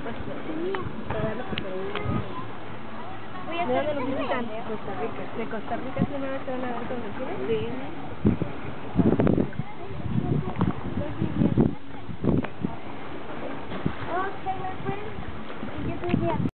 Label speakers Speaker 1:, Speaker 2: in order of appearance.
Speaker 1: ¿De dónde nos visitan? Costa Rica. ¿De Costa Rica es la primera vez que van a ver con vecinos? Sí.